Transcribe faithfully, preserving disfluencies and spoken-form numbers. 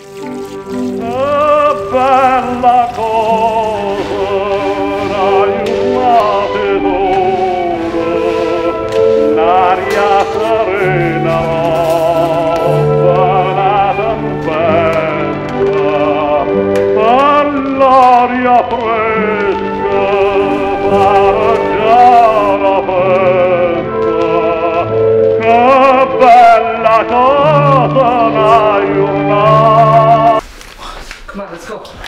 Bella cosa, aiutate dove, l'aria serena, la tempesta, all'aria fresca, farà già la festa, che bella cosa, aiutate. Come on, let's go.